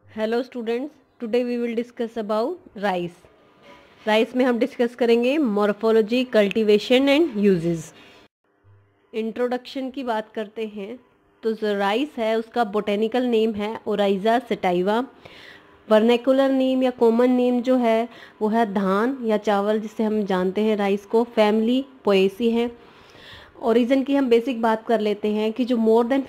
Hello students, today we will discuss about rice. Rice में हम discuss करेंगे morphology, cultivation and uses. Introduction की बात करते हैं तो जो राइस है उसका बोटेनिकल नेम है ओराइजा सटाइवा। वर्नैकुलर नेम या कॉमन नेम जो है वो है धान या चावल, जिससे हम जानते हैं राइस को। फैमिली पोएसी है। ओरिजिन की हम बेसिक बात कर लेते हैं कि जो मोर देन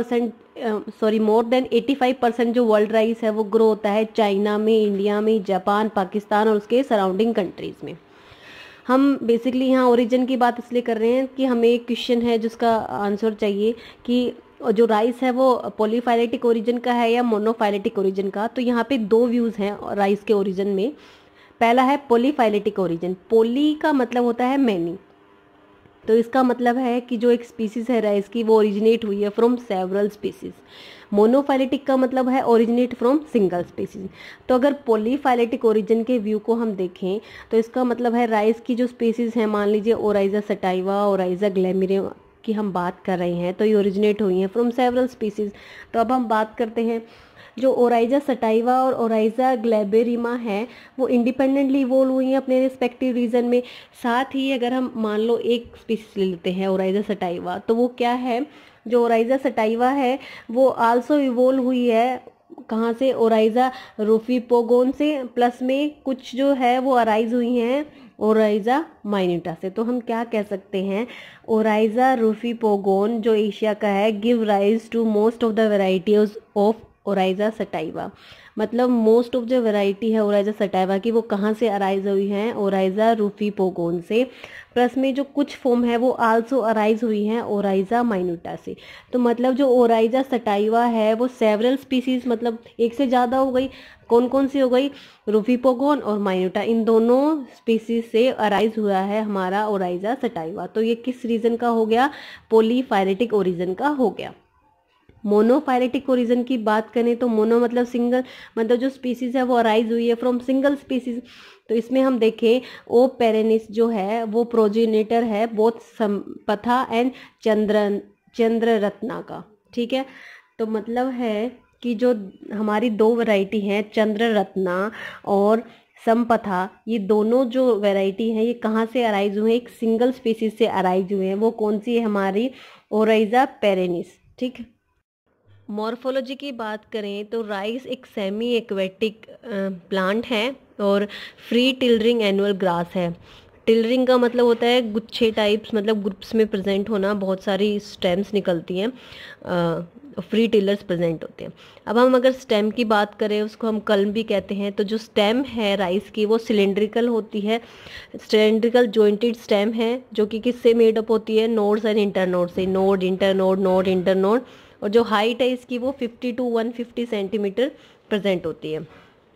85% जो वर्ल्ड राइस है वो ग्रो होता है चाइना में, इंडिया में, जापान, पाकिस्तान और उसके सराउंडिंग कंट्रीज़ में। हम बेसिकली यहाँ ओरिजिन की बात इसलिए कर रहे हैं कि हमें एक क्वेश्चन है जिसका आंसर चाहिए कि जो राइस है वो पॉलीफाइलेटिक ओरिजिन का है या मोनोफाइलेटिक ओरिजिन का। तो यहाँ पे दो व्यूज़ हैं राइस के ओरिजिन में। पहला है पॉलीफाइलेटिक ओरिजिन। पोली का मतलब होता है मैनी, तो इसका मतलब है कि जो एक स्पीसीज है राइस की वो ओरिजिनेट हुई है फ्रॉम सेवरल स्पीसीज। मोनोफाइलेटिक का मतलब है ओरिजिनेट फ्रॉम सिंगल स्पीसीज। तो अगर पॉलीफाइलेटिक ओरिजिन के व्यू को हम देखें तो इसका मतलब है राइस की जो स्पीसीज है, मान लीजिए ओराइजा सटाइवा, ओराइजा ग्लैमिरे की हम बात कर रहे हैं, तो ये ओरिजिनेट हुई हैं फ्रॉम सेवरल स्पीसीज। तो अब हम बात करते हैं जो ओराइजा सटाइवा और ओराइजा ग्लैबेरिमा है वो इंडिपेंडेंटली इवोल्व हुई हैं अपने रिस्पेक्टिव रीजन में। साथ ही अगर हम मान लो एक स्पीसीज ले लेते हैं ओराइजा सटाइवा, तो वो क्या है, जो ओराइजा सटाइवा है वो आल्सो इवोल्व हुई है कहाँ से, ओराइजा रूफीपोगोन से, प्लस में कुछ जो है वो अराइज हुई हैं ओराइजा माइन्यूटा से। तो हम क्या कह सकते हैं, ओराइजा रूफीपोगोन जो एशिया का है give rise to most of the varieties of oryza sativa. मतलब मोस्ट ऑफ जो वैरायटी है ओराइजा सटाइवा की वो कहाँ से अराइज हुई हैं, ओराइजा रूफीपोगोन से। प्लस में जो कुछ फॉर्म है वो आल्सो अराइज हुई हैं ओराइजा माइन्यूटा से। तो मतलब जो ओराइजा सटाइवा है वो सेवरल स्पीसीज, मतलब एक से ज़्यादा हो गई। कौन कौन सी हो गई, रूफीपोगोन और माइन्यूटा, इन दोनों स्पीसीज से अराइज हुआ है हमारा ओराइजा सटाइवा। तो ये किस रीजन का हो गया, पॉलीफाइलेटिक ओरिजिन का हो गया। मोनोफाइलेटिक ओरिजिन की बात करें तो मोनो मतलब सिंगल, मतलब जो स्पीसीज है वो अराइज हुई है फ्रॉम सिंगल स्पीसीज। तो इसमें हम देखें ओ पेरेनिस जो है वो प्रोजेनेटर है बोथ संपथा एंड चंद्ररत्ना का। ठीक है, तो मतलब है कि जो हमारी दो वैरायटी हैं चंद्ररत्ना और संपथा, ये दोनों जो वैरायटी हैं ये कहाँ से अराइज हुए हैं, एक सिंगल स्पीसीज से अराइज हुए हैं। वो कौन सी है, हमारी ओराइजा पेरेनिस। ठीक है, मॉर्फोलॉजी की बात करें तो राइस एक सेमी एक्वेटिक प्लांट है और फ्री टिलरिंग एनुअल ग्रास है। टिलरिंग का मतलब होता है गुच्छे टाइप्स, मतलब ग्रुप्स में प्रेजेंट होना, बहुत सारी स्टेम्स निकलती हैं, फ्री टिलर्स प्रेजेंट होते हैं। अब हम अगर स्टेम की बात करें, उसको हम कल्म भी कहते हैं। तो जो स्टेम है राइस की वो सिलेंड्रिकल होती है, सिलेंड्रिकल जॉइंटेड स्टेम है, जो कि किससे मेड अप होती है, नोड्स एंड इंटरनोड से, नोड इंटरनोड, नोड इंटरनोड। और जो हाइट है इसकी वो 50 to 150 सेंटीमीटर प्रेजेंट होती है।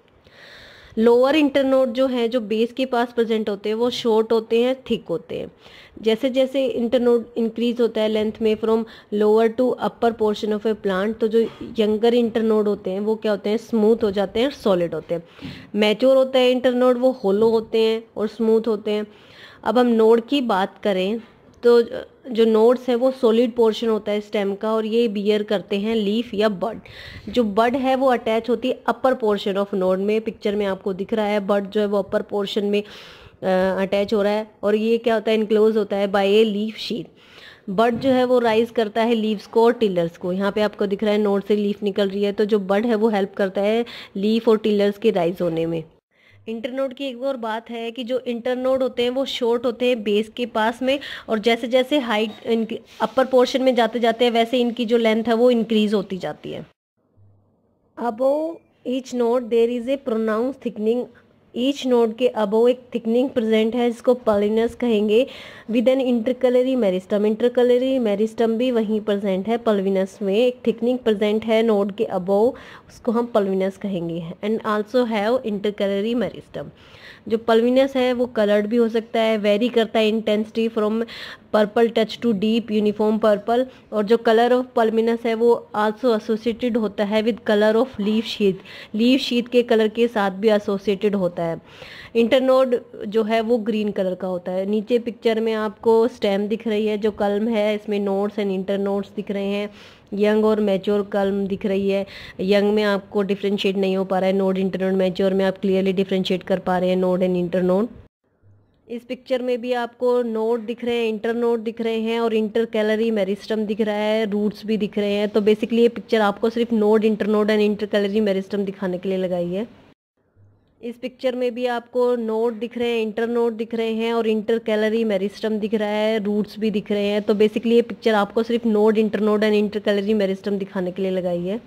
लोअर इंटरनोड जो है, जो बेस के पास प्रेजेंट होते हैं, वो शॉर्ट होते हैं, थिक होते हैं। जैसे जैसे इंटरनोड इंक्रीज होता है लेंथ में from lower to upper portion of a plant, तो जो यंगर इंटरनोड होते हैं वो क्या होते हैं, स्मूथ हो जाते हैं, सॉलिड होते हैं। मैच्योर होता है इंटरनोड वो होलो होते हैं और स्मूथ होते हैं। अब हम नोड की बात करें तो जो नोड्स है वो सॉलिड पोर्शन होता है स्टेम का, और ये बियर करते हैं लीफ या बड। जो बड है वो अटैच होती है अपर पोर्शन ऑफ नोड में। पिक्चर में आपको दिख रहा है बड जो है वो अपर पोर्शन में अटैच हो रहा है, और ये क्या होता है, इनक्लोज होता है by a leaf sheet. Bud जो है वो राइज करता है लीव्स को और टिलर्स को। यहाँ पे आपको दिख रहा है नोड से लीफ निकल रही है, तो जो बड है वो हेल्प करता है लीफ और टिलर्स के राइज होने में। इंटरनोड की एक और बात है कि जो इंटरनोड होते हैं वो शॉर्ट होते हैं बेस के पास में, और जैसे जैसे हाइट इनकी अपर पोर्शन में जाते जाते हैं वैसे इनकी जो लेंथ है वो इंक्रीज होती जाती है। Above each node there is a pronounce thickening. Each node के अबोव एक थिकनिंग प्रेजेंट है जिसको पल्विनस कहेंगे, with an intercalary meristem. Intercalary meristem भी वहीं प्रेजेंट है, पल्विनस में एक थिकनिंग प्रेजेंट है नोड के अबोव, उसको हम पल्विनस कहेंगे। And also have intercalary meristem. जो पल्विनस है वो कलर्ड भी हो सकता है, वेरी करता है intensity from purple touch to deep uniform purple. और जो कलर ऑफ पल्विनस है वो आल्सो एसोसिएटेड होता है with colour of leaf sheath. Leaf sheath के कलर के साथ भी एसोसिएटेड होता होता है। इंटरनोड जो है वो ग्रीन कलर का होता है। नीचे पिक्चर में आपको स्टेम दिख रही है जो कलम है, इसमें नोड्स एंड इंटरनोड्स दिख रहे हैं। यंग और मैच्योर कलम दिख रही है। यंग में आपको डिफ्रेंशिएट नहीं हो पा रहा है नोड इंटरनोड, मैच्योर में आप क्लियरली डिफ्रेंशिएट कर पा रहे हैं नोड एंड इंटरनोड। इस पिक्चर में भी आपको नोड दिख रहे हैं, इंटरनोड दिख रहे हैं और इंटरकैलरी मेरिस्टम दिख रहा है, रूट्स भी दिख रहे हैं। तो बेसिकली ये पिक्चर आपको सिर्फ node internode and intercalary meristem दिखाने के लिए लगाई है। इस पिक्चर में भी आपको नोड दिख रहे हैं, इंटरनोड दिख रहे हैं और इंटरकैलरी मेरिस्टम दिख रहा है, रूट्स भी दिख रहे हैं। तो बेसिकली ये पिक्चर आपको सिर्फ node internode and intercalary meristem दिखाने के लिए लगाई है।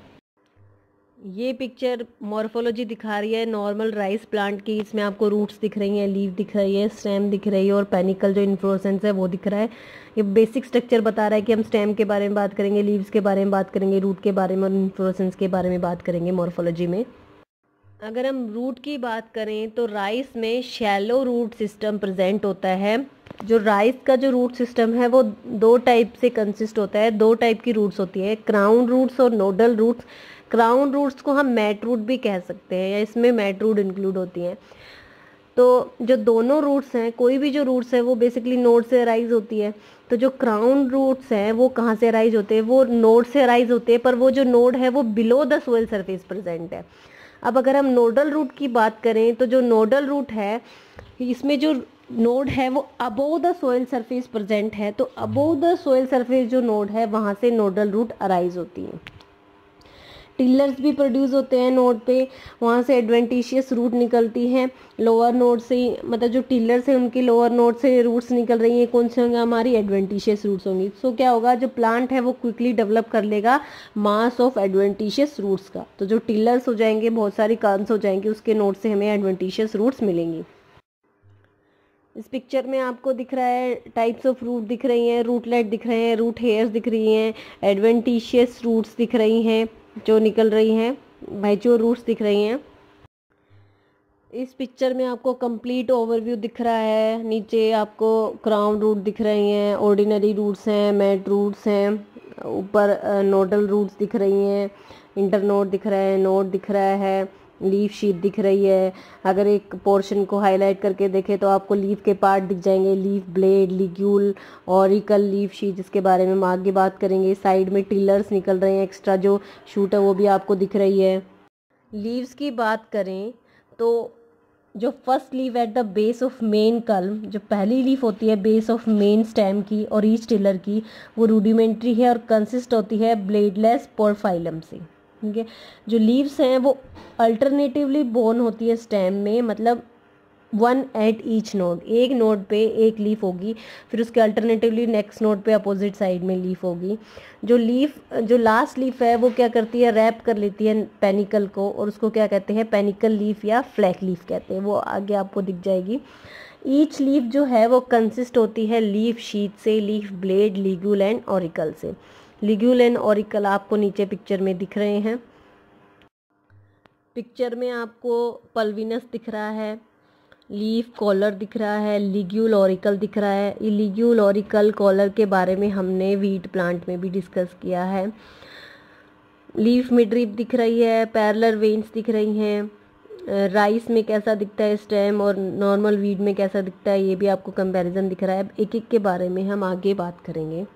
ये पिक्चर मॉर्फोलॉजी दिखा रही है नॉर्मल राइस प्लांट की। इसमें आपको रूट्स दिख रही हैं, लीफ दिख रही है, स्टेम दिख रही है और पेनिकल जो इन्फ्लोरेसेंस है वो दिख रहा है। ये बेसिक स्ट्रक्चर बता रहा है कि हम स्टेम के बारे में बात करेंगे, लीव्स के बारे में बात करेंगे, रूट के बारे में और इन्फ्लोरेसेंस के बारे में बात करेंगे मॉर्फोलॉजी में। अगर हम रूट की बात करें तो राइस में शैलो रूट सिस्टम प्रेजेंट होता है। जो राइस का जो रूट सिस्टम है वो दो टाइप से कंसिस्ट होता है, दो टाइप की रूट्स होती है, क्राउन रूट्स और नोडल रूट्स। क्राउन रूट्स को हम मैट रूट भी कह सकते हैं या इसमें मैट रूट इंक्लूड होती हैं। तो जो दोनों रूट्स हैं, कोई भी जो रूट्स है वो बेसिकली नोड से अराइज होती है। तो जो क्राउन रूट्स हैं वो कहाँ से अराइज होते हैं, वो नोड से अराइज होते हैं, पर वो जो नोड है वो below the soil surface present है। अब अगर हम नोडल रूट की बात करें तो जो नोडल रूट है इसमें जो नोड है वो above the soil surface present है। तो अबोव द सोइल सरफेस जो नोड है वहाँ से नोडल रूट अराइज होती है। टिलर्स भी प्रोड्यूस होते हैं नोड पे, वहाँ से एडवेंटिशियस रूट निकलती हैं लोअर नोड से, मतलब जो टिलर्स हैं उनकी लोअर नोड से रूट्स निकल रही हैं, कौन से होंगे, हमारी एडवेंटिशियस रूट्स होंगी। सो क्या होगा, जो प्लांट है वो क्विकली डेवलप कर लेगा मास ऑफ एडवेंटिशियस रूट्स का। तो जो टिलर्स हो जाएंगे, बहुत सारी कॉर्म्स हो जाएंगी, उसके नोड से हमें एडवेंटिशियस रूट्स मिलेंगी। इस पिक्चर में आपको दिख रहा है टाइप्स ऑफ रूट दिख रही हैं, रूटलेट दिख रहे हैं, रूट हेयर्स दिख रही हैं, एडवेंटिशियस रूट्स दिख रही हैं जो निकल रही हैं, मैच्योर रूट्स दिख रही हैं। इस पिक्चर में आपको कंप्लीट ओवरव्यू दिख रहा है। नीचे आपको क्राउन रूट दिख रही हैं, ऑर्डिनरी रूट्स हैं, मैट रूट्स हैं, ऊपर नोडल रूट्स दिख रही हैं, इंटरनोड दिख रहा है, नोड दिख रहा है, लीफ शीट दिख रही है। अगर एक पोर्शन को हाईलाइट करके देखें तो आपको लीफ के पार्ट दिख जाएंगे, leaf blade, ligule, auricle, leaf sheet, जिसके बारे में हम आगे बात करेंगे। साइड में टिलर्स निकल रहे हैं, एक्स्ट्रा जो शूट है वो भी आपको दिख रही है। लीव्स की बात करें तो जो first leaf at the base of main culm, जो पहली लीफ होती है बेस ऑफ मेन स्टेम की और ईच टिलर की, वो रूडिमेंट्री है और कंसिस्ट होती है ब्लेडलेस पोरफाइलम से। ठीक है, जो लीव्स हैं वो अल्टरनेटिवली बोर्न होती है स्टेम में, मतलब वन एट ईच नोड, एक नोड पे एक लीफ होगी, फिर उसके अल्टरनेटिवली नेक्स्ट नोड पे अपोजिट साइड में लीफ होगी। जो लास्ट लीफ है वो क्या करती है, रैप कर लेती है पेनिकल को और उसको क्या कहते हैं, पेनिकल लीफ या फ्लैक लीफ कहते हैं, वो आगे आपको दिख जाएगी। ईच लीफ जो है वो कंसिस्ट होती है लीफ शीट से, leaf blade, ligule and auricle से। लिग्यूल एंड ऑरिकल आपको नीचे पिक्चर में दिख रहे हैं। पिक्चर में आपको पल्विनस दिख रहा है, लीफ कॉलर दिख रहा है, लिग्यूल ऑरिकल दिख रहा है। ये लिग्यूल ऑरिकल कॉलर के बारे में हमने वीट प्लांट में भी डिस्कस किया है। लीफ मिडरिप दिख रही है, पैरेलल वेन्स दिख रही हैं। राइस में कैसा दिखता है स्टेम और नॉर्मल वीट में कैसा दिखता है, ये भी आपको कंपैरिजन दिख रहा है। एक एक के बारे में हम आगे बात करेंगे।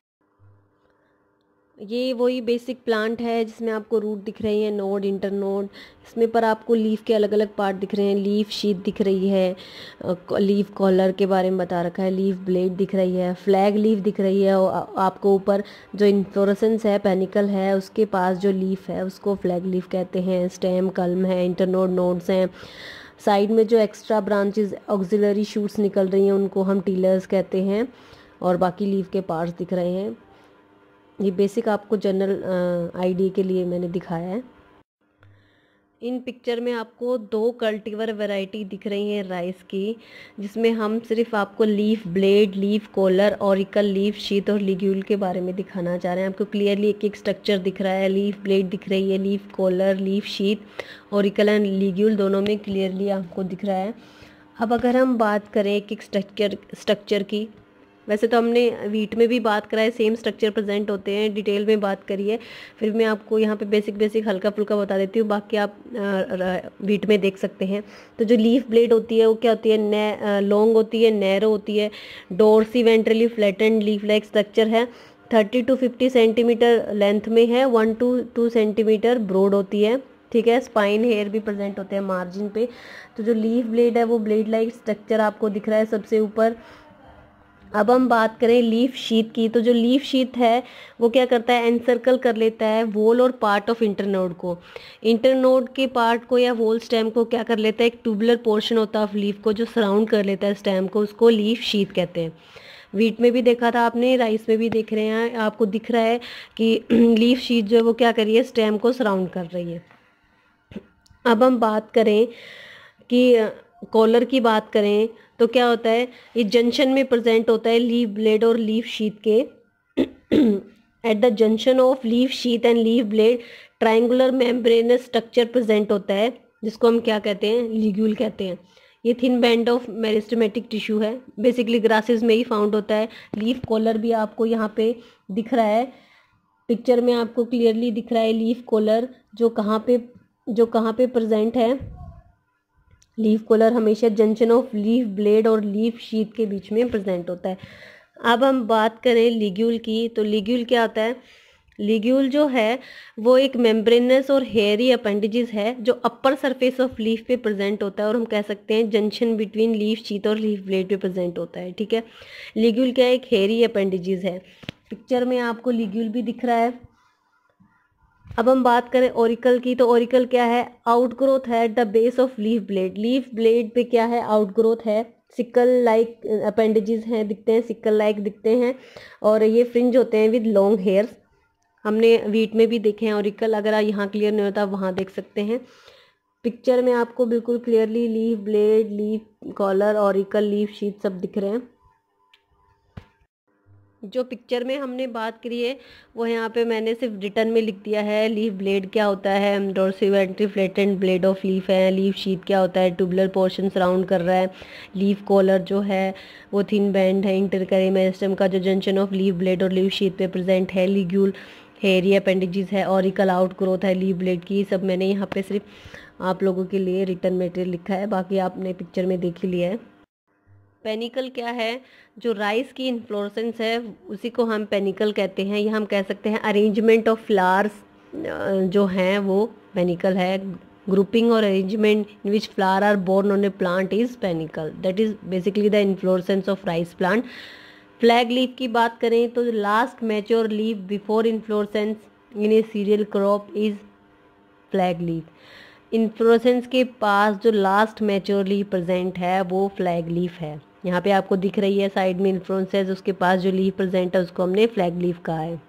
ये वही बेसिक प्लांट है जिसमें आपको रूट दिख रही है, नोड, इंटरनोड। इसमें पर आपको लीफ के अलग अलग पार्ट दिख रहे हैं, लीफ शीट दिख रही है, लीफ कॉलर के बारे में बता रखा है, लीफ ब्लेड दिख रही है, फ्लैग लीफ दिख रही है। और आपको ऊपर जो इन्फ्लोरेसेंस है, पेनिकल है, उसके पास जो लीफ है उसको फ्लैग लीफ कहते हैं। स्टेम कल्म है, इंटरनोड नोड्स हैं। साइड में जो एक्स्ट्रा ब्रांचेस ऑक्सिलरी शूट्स निकल रही हैं उनको हम टीलर्स कहते हैं और बाकी लीफ के पार्ट्स दिख रहे हैं। ये बेसिक आपको जनरल आइडिया के लिए मैंने दिखाया है। इन पिक्चर में आपको दो कल्टीवर वैरायटी दिख रही हैं राइस की, जिसमें हम सिर्फ आपको leaf blade, leaf collar, auricle, leaf sheet और लिग्यूल के बारे में दिखाना चाह रहे हैं। आपको क्लियरली एक एक स्ट्रक्चर दिख रहा है, लीफ ब्लेड दिख रही है, leaf collar, leaf sheet, auricle and ligule दोनों में क्लियरली आपको दिख रहा है। अब अगर हम बात करें एक एक स्ट्रक्चर की, वैसे तो हमने वीट में भी बात करा है, सेम स्ट्रक्चर प्रेजेंट होते हैं, डिटेल में बात करी है, फिर मैं आपको यहाँ पे बेसिक हल्का फुल्का बता देती हूँ, बाकी आप वीट में देख सकते हैं। तो जो लीफ ब्लेड होती है वो क्या होती है, लॉन्ग होती है, नैरो होती है, dorsiventrally flattened leaf like structure है, 30 to 50 सेंटीमीटर लेंथ में है, 1 to 2 सेंटीमीटर ब्रॉड होती है, ठीक है। स्पाइन हेयर भी प्रेजेंट होते हैं मार्जिन पे। तो जो लीफ ब्लेड है वो ब्लेड लाइक स्ट्रक्चर आपको दिख रहा है सबसे ऊपर। अब हम बात करें लीफ शीथ की, तो जो लीफ शीथ है वो क्या करता है, एनसर्कल कर लेता है वोल और पार्ट ऑफ इंटरनोड को। इंटरनोड के पार्ट को या वोल स्टेम को क्या कर लेता है, एक ट्यूबुलर पोर्शन होता है लीफ को जो सराउंड कर लेता है स्टेम को, उसको लीफ शीथ कहते हैं। वीट में भी देखा था आपने, राइस में भी देख रहे हैं, आपको दिख रहा है कि लीफ शीथ जो है वो क्या कर रही है, स्टेम को सराउंड कर रही है। अब हम बात करें कि कॉलर की बात करें तो क्या होता है, ये जंक्शन में प्रेजेंट होता है लीफ ब्लेड और लीफ शीथ के। At the junction of leaf sheath and leaf blade triangular membranous structure present होता है, जिसको हम क्या कहते हैं, लिग्यूल कहते हैं। ये thin band of meristematic tissue है, बेसिकली ग्रासेस में ही फाउंड होता है। लीफ कॉलर भी आपको यहाँ पे दिख रहा है, पिक्चर में आपको क्लियरली दिख रहा है लीफ कॉलर जो कहाँ पे प्रेजेंट है। लीफ कॉलर हमेशा जंक्शन ऑफ लीफ ब्लेड और लीफ शीथ के बीच में प्रेजेंट होता है। अब हम बात करें लिग्यूल की, तो लिग्यूल क्या होता है, लिग्यूल जो है वो एक मेम्ब्रेनस और हेयरी अपेंडेजेस है जो अपर सरफेस ऑफ लीफ पे प्रेजेंट होता है, और हम कह सकते हैं जंक्शन बिटवीन लीफ शीथ और लीफ ब्लेड पे प्रेजेंट होता है, ठीक है। लिग्यूल क्या है, एक हेयरी अपेंडेजेस है। पिक्चर में आपको लिग्यूल भी दिख रहा है। अब हम बात करें ओरिकल की, तो ओरिकल क्या है, आउटग्रोथ है at the base of leaf blade. Leaf blade पे क्या है, आउटग्रोथ है, सिकल लाइक अपेंडेजेस हैं, दिखते हैं, सिकल लाइक दिखते हैं, और ये फ्रिंज होते हैं विद लॉन्ग हेयर्स। हमने वीट में भी देखे हैं ओरिकल, अगर यहाँ क्लियर नहीं होता वहाँ देख सकते हैं। पिक्चर में आपको बिल्कुल clearly leaf blade, leaf collar, auricle, leaf sheath सब दिख रहे हैं। जो पिक्चर में हमने बात करी है वो यहाँ पे मैंने सिर्फ रिटर्न में लिख दिया है। लीफ ब्लेड क्या होता है, dorsiventral flattened blade of leaf है। लीफ शीथ क्या होता है, ट्यूबुलर पोर्शन सराउंड कर रहा है। लीफ कॉलर जो है वो थिन बैंड है इंटरकरी मेरिस्टेम का जो जंक्शन ऑफ लीफ ब्लेड और लीफ शीथ पे प्रेजेंट है। लिग्यूल हेयरी अपेंडेजेस है, ऑरिकल आउट ग्रोथ है लीफ ब्लेड की। सब मैंने यहाँ पे सिर्फ आप लोगों के लिए रिटर्न मटेरियल लिखा है, बाकी आपने पिक्चर में देख ही लिया है। पेनिकल क्या है, जो राइस की इन्फ्लोरेसेंस है उसी को हम पेनिकल कहते हैं, या हम कह सकते हैं अरेंजमेंट ऑफ फ्लावर्स जो हैं वो पेनिकल है। ग्रुपिंग और arrangement in which flower are borne on a plant is panicle, that is basically the inflorescence of rice plant. Flag leaf की बात करें तो last mature leaf before inflorescence in a cereal crop is flag leaf. Inflorescence के पास जो last mature leaf present है वो flag leaf है। यहाँ पे आपको दिख रही है साइड में इन्फ्लोरेसेंस, उसके पास जो लीफ प्रेजेंट है उसको हमने फ्लैग लीफ कहा है।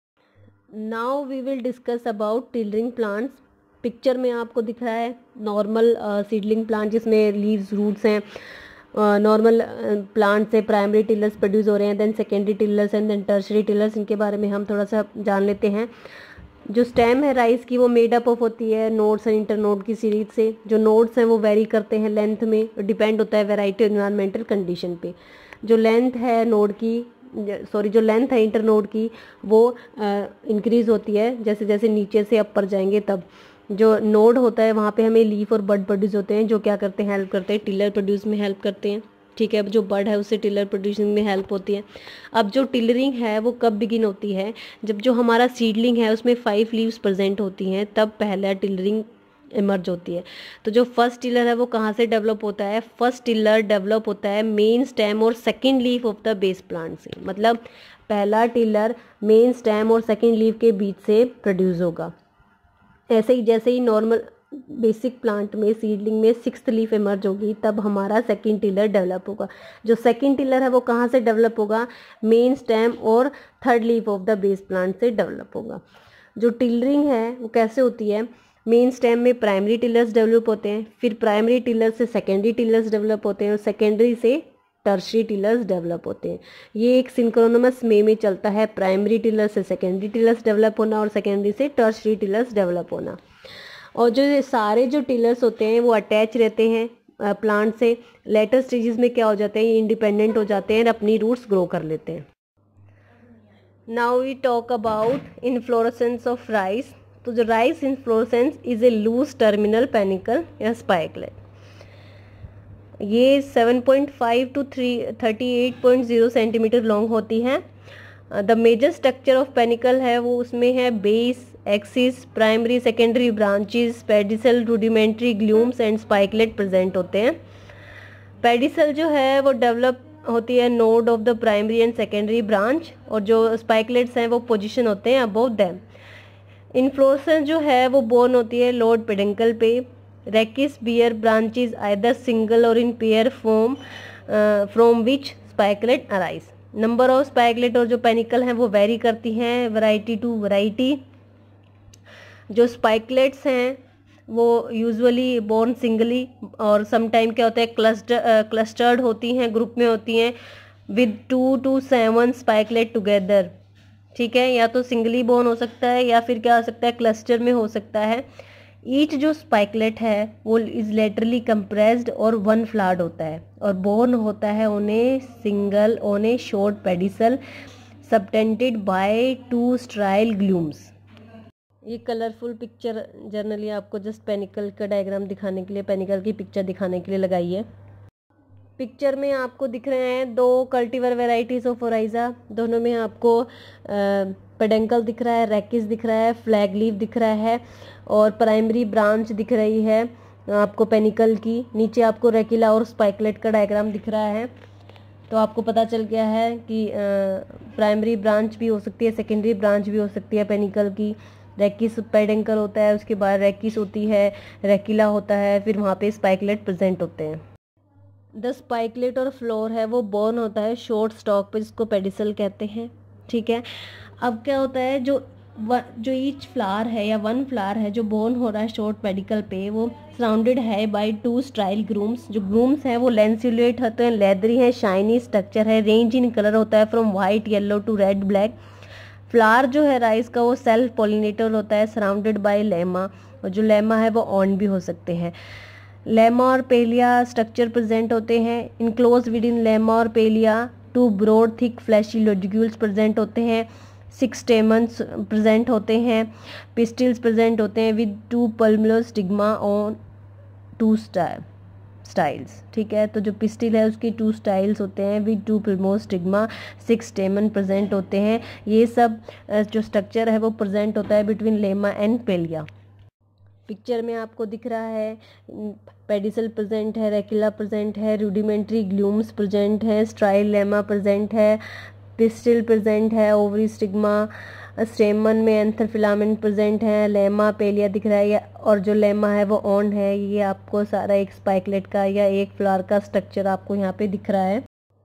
Now we will discuss about tillering plants. Picture में आपको दिख रहा है नॉर्मल सीडलिंग प्लांट जिसमें लीव्स रूट्स हैं। नॉर्मल प्लांट से प्राइमरी टिलर्स प्रोड्यूस हो रहे हैं, then secondary tillers and then tertiary tillers. इनके बारे में हम थोड़ा सा जान लेते हैं। जो स्टेम है राइस की वो मेड अप ऑफ होती है नोड्स और इंटरनोड की सीरीज से। जो नोड्स हैं वो वेरी करते हैं लेंथ में, डिपेंड होता है वैरायटी एनवायरमेंटल कंडीशन पे। जो लेंथ है जो लेंथ है इंटरनोड की वो इंक्रीज होती है जैसे जैसे नीचे से अपर जाएंगे तब। जो नोड होता है वहाँ पे हमें लीफ और बड प्रोड्यूस होते हैं जो क्या करते हैं, हेल्प करते हैं, टिलर प्रोड्यूस में हेल्प करते हैं, ठीक है। अब जो बड है उससे टिलर प्रोड्यूसिंग में हेल्प होती है। अब जो टिलरिंग है वो कब बिगिन होती है, जब जो हमारा सीडलिंग है उसमें 5 लीव्स प्रेजेंट होती हैं, तब पहला टिलरिंग इमर्ज होती है। तो जो फर्स्ट टिलर है वो कहाँ से डेवलप होता है, फर्स्ट टिलर डेवलप होता है मेन स्टेम और second leaf of the base plant से। मतलब पहला टिलर मेन स्टेम और सेकेंड लीफ के बीच से प्रोड्यूस होगा। ऐसे ही जैसे ही नॉर्मल बेसिक प्लांट में सीडलिंग में 6th लीफ इमर्ज होगी तब हमारा सेकंड टिलर डेवलप होगा। जो सेकंड टिलर है वो कहाँ से डेवलप होगा, मेन स्टेम और 3rd leaf of the base plant से डेवलप होगा। जो टिलरिंग है वो कैसे होती है, मेन स्टेम में प्राइमरी टिलर्स डेवलप होते हैं, फिर प्राइमरी टिलर्स से सेकेंडरी टिलर्स डेवलप होते हैं और सेकेंडरी से टर्शरी टिलर्स डेवलप होते हैं। ये एक सिंक्रोनमस में चलता है, प्राइमरी टिलर्स से सेकेंडरी टिलर्स डेवलप होना और सेकेंडरी से टर्शरी टिलर्स डेवलप होना। और जो सारे जो टिलर्स होते हैं वो अटैच रहते हैं प्लांट से लेटर स्टेजेस में क्या हो जाते हैं, ये इंडिपेंडेंट हो जाते हैं और अपनी रूट्स ग्रो कर लेते हैं। Now we talk about inflorescence of rice. तो जो rice inflorescence is a loose terminal panicle या स्पाइकलेट। ये 7.5 to 38.0 सेंटीमीटर लॉन्ग होती है। The major structure of panicle है वो उसमें है base, axis, primary secondary branches, pedicel, rudimentary glumes and spikelet present होते हैं। पेडिसल जो है वो डेवलप होती है node of the primary and secondary branch, और जो स्पाइकलेट्स हैं वो पोजीशन होते हैं अबव देम। इन्फ्लोरेसेंस जो है वो बोर्न होती है लोड पेडंकल पे। Rachis bear branches either single और in pair form from which spikelet arise. Number of spikelet और जो पेनिकल हैं वो वेरी करती हैं वैरायटी टू वैरायटी। जो स्पाइकलेट्स हैं वो यूजुअली बोर्न सिंगली, और समटाइम क्या होता है क्लस्टर्ड होती हैं, ग्रुप में होती हैं विद 2 to 7 स्पाइकलेट टुगेदर। ठीक है, या तो सिंगली बोर्न हो सकता है या फिर क्या हो सकता है क्लस्टर में हो सकता है। ईच जो स्पाइकलेट है वो इज लेटरली कंप्रेस्ड और वन फ्लावर्ड होता है, और बोर्न होता है उन्हें single on a short pedicel subtended by 2 sterile glumes. ये कलरफुल पिक्चर जनरली आपको जस्ट पेनिकल का डायग्राम दिखाने के लिए, पेनिकल की पिक्चर दिखाने के लिए लगाई है। पिक्चर में आपको दिख रहे हैं 2 कल्टीवर वेराइटीज ऑफ ओराइजा। दोनों में आपको पेडंकल दिख रहा है, रेकिस दिख रहा है, फ्लैग लीफ दिख रहा है, और प्राइमरी ब्रांच दिख रही है आपको पेनिकल की। नीचे आपको रेकिला और स्पाइकलेट का डायग्राम दिख रहा है। तो आपको पता चल गया है कि प्राइमरी ब्रांच भी हो सकती है, सेकेंडरी ब्रांच भी हो सकती है पेनिकल की। रेकिस पेडंकल होता है, उसके बाद रेकिस होती है, रेकिला होता है, फिर वहाँ पे स्पाइकलेट प्रेजेंट होते हैं। द स्पाइकलेट और फ्लोर है वो बोर्न होता है शॉर्ट स्टॉक पे, जिसको पेडिसल कहते हैं। ठीक है, अब क्या होता है जो ईच फ्लावर है या वन फ्लावर है जो बोर्न हो रहा है शॉर्ट पेडिकल पे, वो सराउंडेड है बाय 2 स्टाइल ग्रूम्स। जो ग्रूम्स हैं वो लेंसुलेट होते हैं, लेदरी है, शाइनी स्ट्रक्चर है, रेंज इन कलर होता है from white yellow to red black. Flower जो है राइस का वो सेल्फ पॉलिनेटर होता है सराउंडेड बाय लेमा, और जो लेमा है वो ऑन भी हो सकते हैं। लेमा और पेलिया स्ट्रक्चर प्रेजेंट होते हैं। इनक्लोज विद इन लेमा और palea 2 broad thick fleshy lodicules present होते हैं। 6 स्टेमन्स प्रेजेंट होते हैं। पिस्टिल्स प्रेजेंट होते हैं with 2 plumose stigma on 2 styles. ठीक है, तो जो पिस्टिल है उसकी 2 स्टाइल्स होते हैं with 2 plumose stigma, 6 stamen present होते हैं। ये सब जो स्ट्रक्चर है वो प्रेजेंट होता है between lemma and palea. Picture में आपको दिख रहा है पेडिसल प्रेजेंट है, रेकिला प्रेजेंट है, रूडिमेंट्री ग्लूम्स प्रेजेंट है, स्ट्राइल लेमा प्रेजेंट है, पिस्टिल प्रेजेंट है, ओवरी स्टिग्मा, स्टेमन में एंथर फिलामेंट प्रेजेंट है, लेमा पेलिया दिख रहा है, और जो लेमा है वो ऑन है। ये आपको सारा एक स्पाइकलेट का या एक फ्लावर का स्ट्रक्चर आपको यहाँ पे दिख रहा है।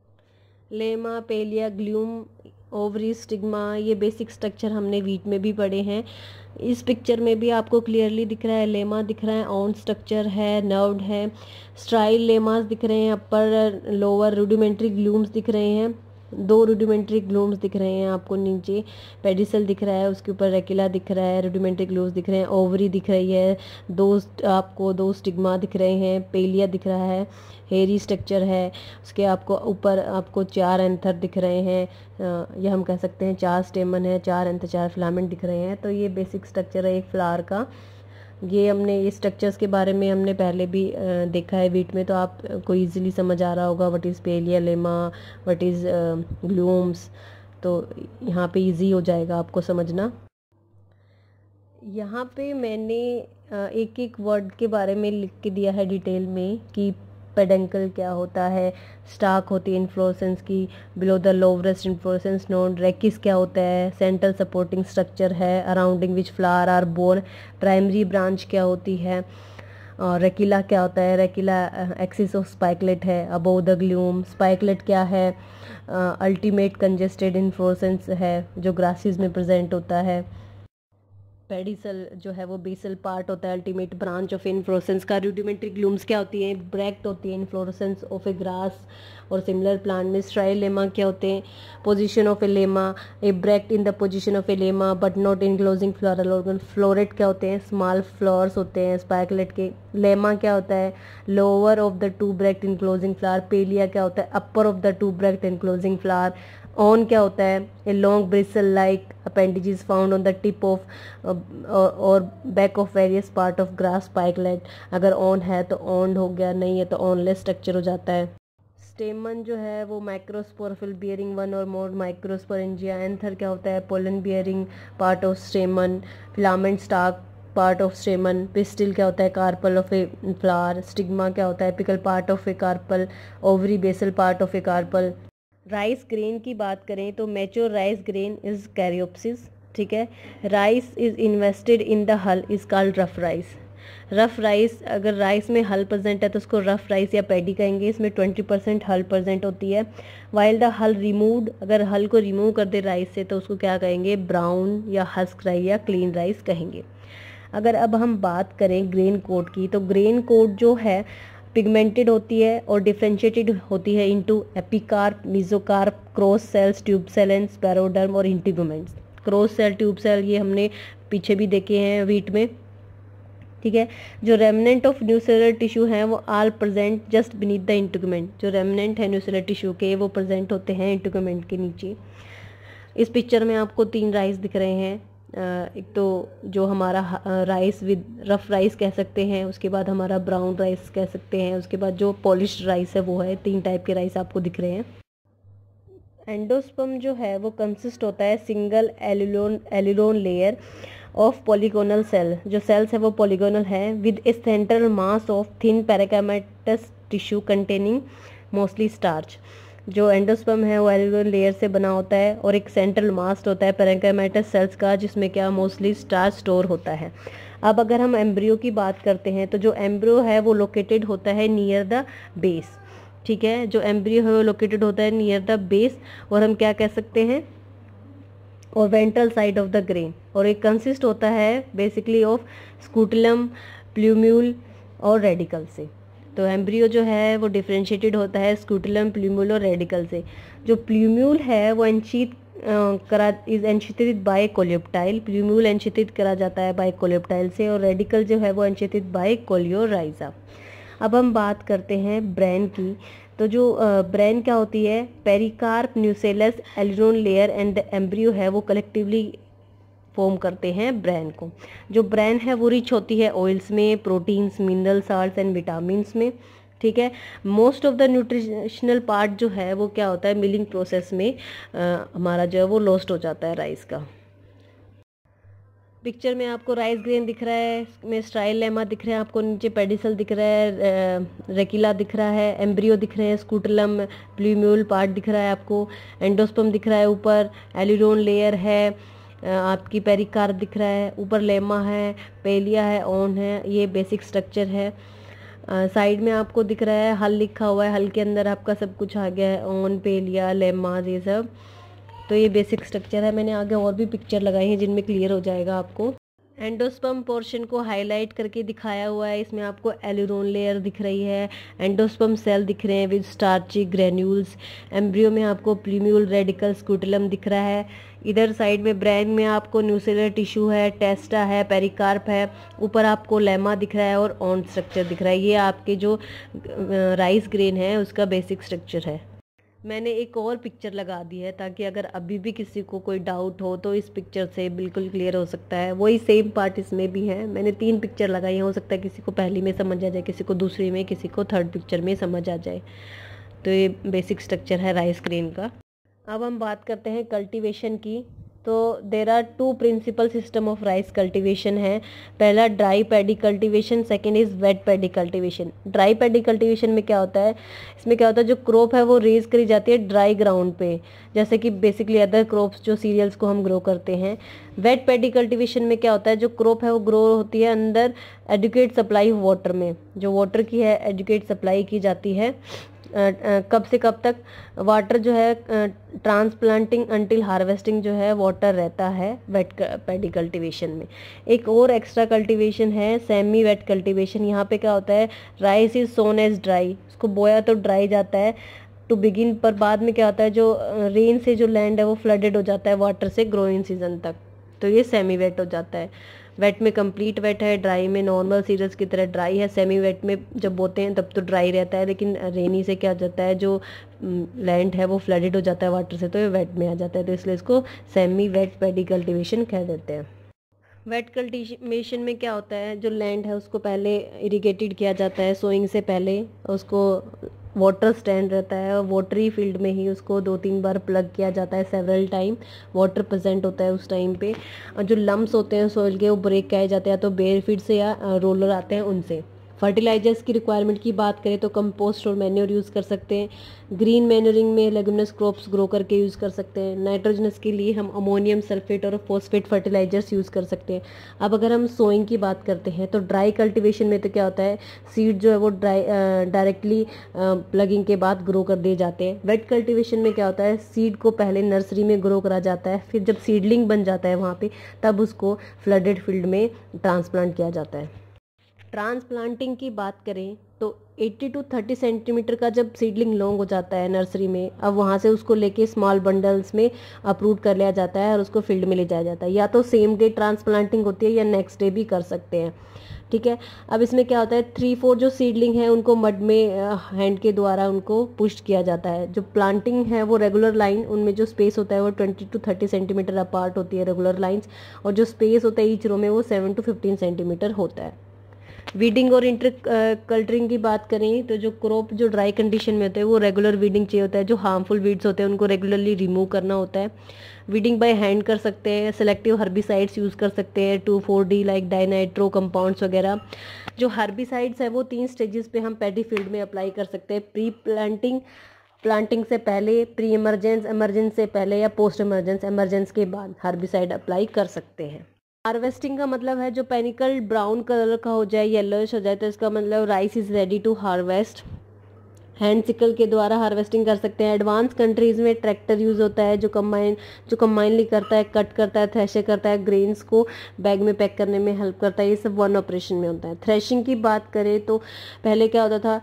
Lemma palea glume ovary stigma, ये बेसिक स्ट्रक्चर हमने वीट में भी पढ़े हैं। इस पिक्चर में भी आपको क्लियरली दिख रहा है, लेमा दिख रहा है, ऑन स्ट्रक्चर है, नर्व्ड है, स्ट्राइल लेमास दिख रहे हैं, अपर लोअर, रूडिमेंट्री ग्लूम्स दिख रहे हैं, 2 रूडिमेंट्री ग्लूम्स दिख रहे हैं आपको नीचे, पेडिसल दिख रहा है, उसके ऊपर रेकिला दिख रहा है, रूडिमेंट्री ग्लूम्स दिख रहे हैं, ओवरी दिख रही है, आपको 2 स्टिग्मा दिख रहे हैं, पेलिया दिख रहा है, हेरी स्ट्रक्चर है, उसके आपको ऊपर आपको 4 एंथर दिख रहे हैं, या हम कह सकते हैं 4 स्टेमन है, 4 एंथर, 4 फिलामेंट दिख रहे हैं। तो ये बेसिक स्ट्रक्चर है एक फ्लावर का। ये स्ट्रक्चर्स के बारे में हमने पहले भी देखा है वीट में, तो आपको इजीली समझ आ रहा होगा what is palea, lemma, what is glumes. तो यहाँ पे इजी हो जाएगा आपको समझना। यहाँ पे मैंने एक एक वर्ड के बारे में लिख के दिया है डिटेल में कि पेडंकल क्या होता है, स्टाक होती है इन्फ्लोरेसेंस की, below the lowest inflorescence known, rachis क्या होता है, सेंट्रल सपोर्टिंग स्ट्रक्चर है surrounding which flower are borne, primary branch क्या होती है, और रेकिला क्या होता है, रेकिला एक्सिस ऑफ स्पाइकलेट है अबोव द ग्लूम, स्पाइकलेट क्या है, अल्टीमेट कंजेस्टेड इन्फ्लोरेसेंस है जो ग्रासेस में प्रेजेंट होता है। पेडिसल जो है वो बेसल पार्ट होता है, अल्टीमेट ब्रांच ऑफ इन्फ्लोरेसेंस का। रूडिमेंट्री ग्लूम्स क्या होती हैं? ब्रैक्ट होती है इन्फ्लोरेसेंस ऑफ ए ग्रास और सिमिलर प्लांट में। स्ट्राइलेमा क्या होते हैं? Position of a lemma, a bract in the position of a lemma but not enclosing floral organ. Floret क्या होते हैं? स्मॉल फ्लावर्स होते हैं स्पाइकलेट के। लेमा क्या होता है? Lower of the two bract enclosing flower. Palea क्या होता है? Upper of the two bract enclosing flower. Awn क्या होता है? A long bristle like appendages found on the tip of और back of various part of grass spikelet. अगर awn है तो ऑन हो गया, नहीं है तो ऑनलेस स्ट्रक्चर हो जाता है। स्टेमन जो है वो माइक्रोस्पोरफिल बियरिंग वन और मोर माइक्रोस्पोरेंजिया। एंथर क्या होता है? Pollen bearing part of stamen. Filament stalk part of stamen. Pistil क्या होता है? Carpel of a flower. Stigma क्या होता है? Apical part of a carpel. Ovary basal part of a carpel. Rice grain की बात करें तो mature rice grain is caryopsis, ठीक है। Rice is invested in the hull is called rough rice. Rough rice, अगर राइस में hull present है तो उसको रफ राइस या पैडी कहेंगे। इसमें 20% हल प्रेजेंट होती है। वाइल द हल रिमूव्ड, अगर हल को रिमूव कर दे राइस से तो उसको क्या कहेंगे? ब्राउन या हस्क राइस या क्लीन राइस कहेंगे। अगर अब हम बात करें ग्रेन कोड की, तो ग्रेन कोड जो है पिगमेंटेड होती है और डिफ्रेंशिएटेड होती है into epicarp, mesocarp, cross cells, tube cell and spermoderm और integuments. Cross cell, tube cell ये हमने पीछे भी देखे हैं वीट में, ठीक है। जो रेमनेंट ऑफ न्यूसेलर टिश्यू हैं वो all present just beneath the integument. जो रेमनेंट है न्यूसेलर टिश्यू के वो प्रेजेंट होते हैं इंटीगुमेंट के नीचे। इस पिक्चर में आपको 3 राइस दिख रहे हैं। एक तो जो हमारा राइस विद रफ राइस कह सकते हैं, उसके बाद हमारा ब्राउन राइस कह सकते हैं, उसके बाद जो पॉलिश्ड राइस है वो है। 3 टाइप के राइस आपको दिख रहे हैं। एंडोस्पर्म जो है वो कंसिस्ट होता है single aleurone layer of polygonal cell. जो सेल्स है वो पॉलीगोनल है with a central mass of thin parenchymatous tissue containing mostly starch. जो एंडोस्पर्म है वो एलिलोन लेयर से बना होता है और एक सेंट्रल मास्ट होता है पैरेंकाइमेटस सेल्स का, जिसमें क्या मोस्टली स्टार्च स्टोर होता है। अब अगर हम एम्ब्रियो की बात करते हैं तो जो एम्ब्रियो है वो लोकेटेड होता है नियर द बेस, ठीक है। जो एम्ब्रियो है वो लोकेटेड होता है नियर द बेस और हम क्या कह सकते हैं? और ventral side of the grain. और एक कंसिस्ट होता है बेसिकली ऑफ स्कूटलम, प्ल्यूम्यूल और रेडिकल से। तो एम्ब्रियो जो है वो डिफ्रेंशिएटेड होता है स्कूटलम, प्ल्यूम्यूल और रेडिकल से। जो प्ल्यूम्यूल है वो is ensheathed by coleoptile. Plumule ensheathed करा जाता है बाय कोलियोप्टाइल से और रेडिकल जो है वो एनशीथित बाय कोलियोराइजा। अब हम बात करते हैं ब्रेन की। तो जो ब्रेन क्या होती है? Pericarp, nucellus, aleurone layer and the embryo है वो कलेक्टिवली फॉर्म करते हैं ब्रेन को। जो ब्रेन है वो रिच होती है ऑयल्स में, proteins, mineral salts and vitamins में, ठीक है। Most of the nutritional part जो है वो क्या होता है? मिलिंग प्रोसेस में हमारा जो है वो लॉस्ट हो जाता है राइस का। पिक्चर में आपको राइस ग्रेन दिख रहा है, इसमें स्ट्राइलेमा दिख रहा है, आपको नीचे पेडिसल दिख रहा है, रेकिला दिख रहा है, एम्ब्रियो दिख रहे हैं, स्कूटलम, प्ल्यूम्यूल पार्ट दिख रहा है आपको, एंडोस्पर्म दिख रहा है, ऊपर एलिरोन लेयर है, आपकी पेरिकार्प दिख रहा है, ऊपर लेमा है, पेलिया है, ऑन है। ये बेसिक स्ट्रक्चर है। साइड में आपको दिख रहा है हल लिखा हुआ है, हल के अंदर आपका सब कुछ आ गया है, ऑन, पेलिया, लेमा, ये सब। तो ये बेसिक स्ट्रक्चर है। मैंने आगे और भी पिक्चर लगाई हैं जिनमें क्लियर हो जाएगा आपको। एंडोस्पर्म पोर्शन को हाईलाइट करके दिखाया हुआ है। इसमें आपको एलिरोन लेयर दिख रही है, एंडोस्पर्म सेल दिख रहे हैं विद स्टार्ची ग्रेन्यूल्स। एम्ब्रियो में आपको प्ल्यूम्यूल, रेडिकल, स्कूटलम दिख रहा है। इधर साइड में ब्रेन में आपको न्यूसेलर टिश्यू है, टेस्टा है, पेरिकार्प है, ऊपर आपको लेमा दिख रहा है और ऑन स्ट्रक्चर दिख रहा है। ये आपके जो राइस ग्रेन है उसका बेसिक स्ट्रक्चर है। मैंने एक और पिक्चर लगा दी है ताकि अगर अभी भी किसी को कोई डाउट हो तो इस पिक्चर से बिल्कुल क्लियर हो सकता है। वही सेम पार्ट इसमें भी है। मैंने 3 पिक्चर लगाई है, हो सकता है किसी को पहली में समझ आ जाए, किसी को दूसरी में, किसी को थर्ड पिक्चर में समझ आ जाए। तो ये बेसिक स्ट्रक्चर है राइस ग्रेन का। अब हम बात करते हैं कल्टीवेशन की। तो there are 2 principal system of rice cultivation है। पहला dry paddy cultivation, second is wet paddy cultivation. Dry paddy cultivation में क्या होता है? इसमें क्या होता है, जो क्रॉप है वो रेज करी जाती है ड्राई ग्राउंड पे, जैसे कि बेसिकली अदर क्रॉप्स जो सीरियल्स को हम ग्रो करते हैं। वेट पैडी कल्टीवेशन में क्या होता है, जो क्रॉप है वो ग्रो होती है अंदर एडुकेट सप्लाई वाटर में। जो वाटर की है एडुकेट सप्लाई की जाती है कब से कब तक वाटर जो है ट्रांसप्लांटिंग अंटिल हार्वेस्टिंग जो है वाटर रहता है वेट पैडी कल्टीवेशन में। एक और एक्स्ट्रा कल्टीवेशन है सेमी वेट कल्टीवेशन। यहाँ पे क्या होता है, rice is sown as dry, उसको बोया तो ड्राई जाता है टू बिगिन, पर बाद में क्या होता है जो रेन से जो लैंड है वो फ्लडेड हो जाता है वाटर से ग्रोइंग सीजन तक, तो ये सेमी वेट हो जाता है। वेट में कंप्लीट वेट है, ड्राई में नॉर्मल सीरियल्स की तरह ड्राई है। सेमी वेट में जब बोते हैं तब तो ड्राई रहता है, लेकिन रेनी से क्या हो जाता है जो लैंड है वो फ्लडेड हो जाता है वाटर से, तो ये वेट में आ जाता है, तो इसलिए इसको सेमी वेट पैडी कल्टीवेशन कह देते हैं। वेट कल्टीवेशन में क्या होता है, जो लैंड है उसको पहले इरिगेटेड किया जाता है सोइंग से पहले, उसको वाटर स्टैंड रहता है और वाटरी फील्ड में ही उसको 2-3 बार प्लग किया जाता है, सेवरल टाइम वाटर प्रेजेंट होता है उस टाइम पे। और जो लम्ब्स होते हैं सॉइल के वो ब्रेक किए जाते हैं, तो बेयर फीड से या रोलर आते हैं उनसे। फर्टिलाइजर्स की रिक्वायरमेंट की बात करें तो कंपोस्ट और मैन्योर यूज़ कर सकते हैं। ग्रीन मैन्योरिंग में लेगुमिनस क्रॉप्स ग्रो करके यूज़ कर सकते हैं। नाइट्रोजनस के लिए हम अमोनियम सल्फेट और फॉस्फेट फर्टिलाइजर्स यूज़ कर सकते हैं। अब अगर हम सोइंग की बात करते हैं तो ड्राई कल्टीवेशन में तो क्या होता है, सीड जो है वो डायरेक्टली प्लगिंग के बाद ग्रो कर दिए जाते हैं। वेट कल्टीवेशन में क्या होता है, सीड को पहले नर्सरी में ग्रो करा जाता है, फिर जब सीडलिंग बन जाता है वहाँ पे तब उसको फ्लडेड फील्ड में ट्रांसप्लांट किया जाता है। ट्रांसप्लांटिंग की बात करें तो 80 to 30 सेंटीमीटर का जब सीडलिंग लॉन्ग हो जाता है नर्सरी में, अब वहाँ से उसको लेके स्मॉल बंडल्स में अप्रूव कर लिया जाता है और उसको फील्ड में ले जाया जाता है। या तो सेम डे ट्रांसप्लांटिंग होती है या नेक्स्ट डे भी कर सकते हैं, ठीक है। अब इसमें क्या होता है, 3-4 जो सीडलिंग है उनको मड में हैंड के द्वारा उनको पुश किया जाता है। जो प्लांटिंग है वो रेगुलर लाइन, उनमें जो स्पेस होता है वो 20 to 30 सेंटीमीटर अपार्ट होती है रेगुलर लाइंस, और जो स्पेस होता है ईच रो में वो 7 to 15 सेंटीमीटर होता है। वीडिंग और इंटर कल्टरिंग की बात करें तो जो क्रॉप जो ड्राई कंडीशन में होते हैं वो रेगुलर वीडिंग चाहिए होता है। जो हार्मफुल वीड्स होते हैं उनको रेगुलरली रिमूव करना होता है। वीडिंग बाय हैंड कर सकते हैं, सेलेक्टिव हर्बिसाइड्स यूज़ कर सकते हैं 2,4-D लाइक डाइनाइट्रो कंपाउंड्स वगैरह। जो हर्बिसाइड्स है वो 3 स्टेजेस पे हम पैडी फील्ड में अप्लाई कर सकते हैं, प्री प्लांटिंग, प्लांटिंग से पहले, प्री इमरजेंस, इमरजेंस से पहले, या पोस्ट इमरजेंस, इमरजेंस के बाद हर्बिसाइड अप्लाई कर सकते हैं। हार्वेस्टिंग का मतलब है जो पेनिकल ब्राउन कलर का हो जाए, येलोइश हो जाए, तो इसका मतलब rice is ready to harvest. Hand sickle के द्वारा हार्वेस्टिंग कर सकते हैं। एडवांस कंट्रीज़ में ट्रैक्टर यूज़ होता है जो कंबाइनली करता है, कट करता है, थ्रेशर करता है, ग्रेन्स को बैग में पैक करने में हेल्प करता है। ये सब वन ऑपरेशन में होता है। थ्रेशिंग की बात करें तो पहले क्या होता था,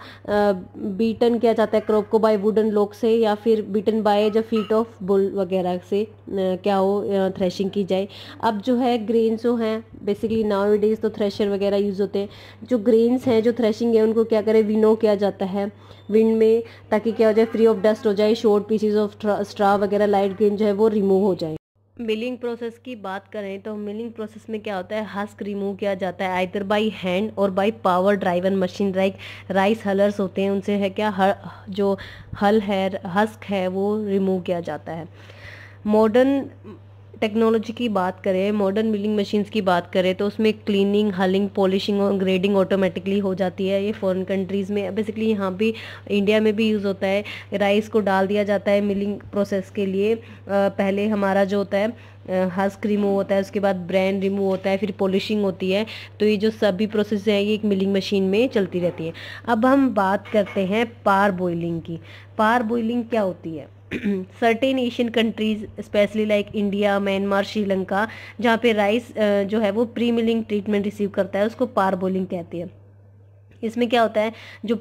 बीटन किया जाता है क्रॉप को बाय वुडन लोक से, या फिर बीटन बाय जो फीट ऑफ बुल वगैरह से क्या हो थ्रेशिंग की जाए। अब जो है ग्रेन्स जो हैं बेसिकली नाउ डेज तो थ्रेशर वगैरह यूज़ होते हैं। जो ग्रेन्स हैं जो थ्रेशिंग है उनको क्या करें, विनो किया जाता है विंड में, ताकि क्या हो जाए, फ्री ऑफ डस्ट हो जाए, शॉर्ट पीसेस ऑफ स्ट्रा वगैरह लाइट ग्रेन जो है वो रिमूव हो जाए। मिलिंग प्रोसेस की बात करें तो मिलिंग प्रोसेस में क्या होता है, हस्क रिमूव किया जाता है आइदर बाय हैंड और by power driven machine. Rice hullers होते हैं, उनसे है क्या जो हल है, हस्क है वो रिमूव किया जाता है। मॉडर्न टेक्नोलॉजी की बात करें, मॉडर्न मिलिंग मशीन्स की बात करें तो उसमें क्लीनिंग, हलिंग, पॉलिशिंग और ग्रेडिंग ऑटोमेटिकली हो जाती है। ये फॉरेन कंट्रीज़ में, बेसिकली यहाँ भी इंडिया में भी यूज़ होता है। राइस को डाल दिया जाता है मिलिंग प्रोसेस के लिए। पहले हमारा जो होता है हस्क रिमूव होता है, उसके बाद ब्रेन रिमूव होता है, फिर पॉलिशिंग होती है। तो ये जो सभी प्रोसेस है ये एक मिलिंग मशीन में चलती रहती है। अब हम बात करते हैं पार बॉइलिंग की। पार बॉइलिंग क्या होती है, certain Asian countries specially like India, Myanmar, Sri Lanka, जहाँ पे राइस जो है वो प्री मिलिंग ट्रीटमेंट रिसीव करता है, उसको पार बॉइलिंग कहते हैं। इसमें क्या होता है, जो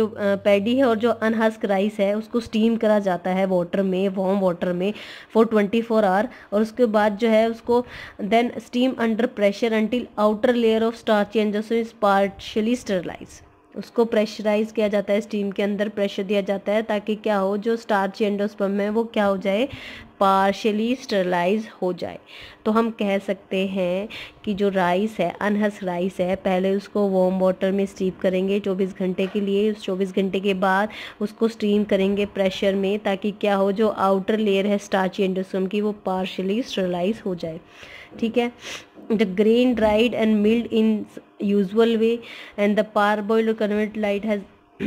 पैडी है और जो अनहस्क राइस है उसको स्टीम करा जाता है वाटर में, वार्म वाटर में फॉर 24 आवर, और उसके बाद जो है उसको then steam under pressure until outer layer of starchy endosperm is partially sterilise. उसको प्रेशराइज किया जाता है, स्टीम के अंदर प्रेशर दिया जाता है ताकि क्या हो, जो स्टार्च एंडोस्पर्म है वो क्या हो जाए, पार्शियली स्टरलाइज हो जाए। तो हम कह सकते हैं कि जो राइस है, अनहस्क राइस है, पहले उसको वार्म वाटर में स्टीम करेंगे 24 घंटे के लिए। उस 24 घंटे के बाद उसको स्टीम करेंगे प्रेशर में ताकि क्या हो, जो आउटर लेयर है स्टार्ची एंडोस्पर्म की वो पार्शियली स्टरलाइज हो जाए, ठीक है। The grain dried and milled in usual way and the parboiled or converted light has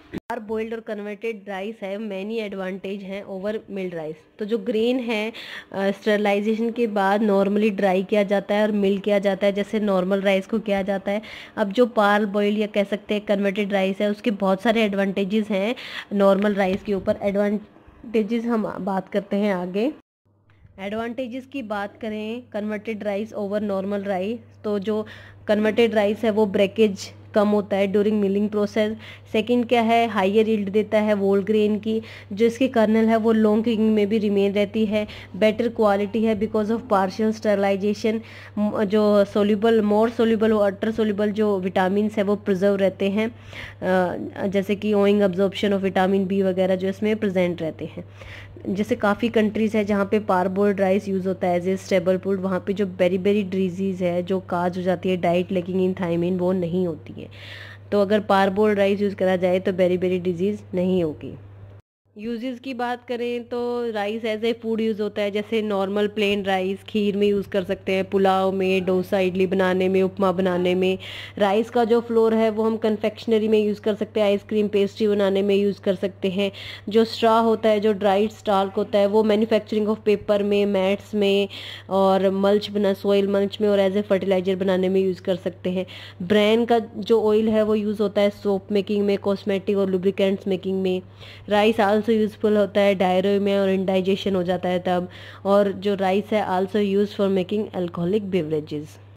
parboiled और कन्वर्टेड राइस है मैनी एडवांटेज हैं ओवर मिल्ड राइस। तो जो ग्रेन है स्टरलाइजेशन के बाद नॉर्मली ड्राई किया जाता है और मिल किया जाता है जैसे नॉर्मल राइस को किया जाता है। अब जो पार बॉइल्ड या कह सकते हैं कन्वर्टेड राइस है उसके बहुत सारे एडवांटेजेस हैं नॉर्मल राइस के ऊपर। एडवांटेजेस हम बात करते हैं आगे। एडवांटेजेस की बात करें converted rice over normal rice, तो जो कन्वर्टेड राइस है वो ब्रेकेज कम होता है ड्यूरिंग मिलिंग प्रोसेस। सेकंड क्या है, हाइयर यील्ड देता है वोल ग्रेन की, जो इसकी कर्नल है वो लॉन्ग कुकिंग में भी रिमेन रहती है। बेटर क्वालिटी है बिकॉज ऑफ पार्शियल स्टरलाइजेशन, जो soluble more soluble water soluble जो विटामिन है वो प्रिजर्व रहते हैं, जैसे कि owing absorption of vitamin B वगैरह जो इसमें प्रेजेंट रहते हैं। जैसे काफ़ी कंट्रीज़ है जहाँ पे पारबोर्ड राइस यूज़ होता है एज ए स्टेबल फूड, वहाँ पे जो बेरी बेरी डिजीज़ है जो काज हो जाती है डाइट लैकिंग इन थायमिन वो नहीं होती है। तो अगर पारबोर्ड राइस यूज़ करा जाए तो बेरी बेरी डिजीज़ नहीं होगी। यूजेस की बात करें तो rice as a food use होता है, जैसे नॉर्मल प्लेन राइस खीर में यूज़ कर सकते हैं, पुलाव में, डोसा इडली बनाने में, उपमा बनाने में। राइस का जो फ्लोर है वो हम कन्फेक्शनरी में यूज़ कर सकते हैं, आइसक्रीम पेस्ट्री बनाने में यूज़ कर सकते हैं। जो स्ट्रॉ होता है, जो ड्राइड स्टार्क होता है वो मैन्युफैक्चरिंग ऑफ पेपर में, मैट्स में और मल्च बना सॉइल मल्च में और एज ए फर्टिलाइजर बनाने में यूज़ कर सकते हैं। ब्रेन का जो ऑयल है वो यूज़ होता है सोप मेकिंग में, कॉस्मेटिक और लुब्रिकेंट्स मेकिंग में। राइस आल्सो यूजफुल होता है डायरिया में और इंडाइजेशन हो जाता है तब। और जो राइस है also use for making alcoholic beverages.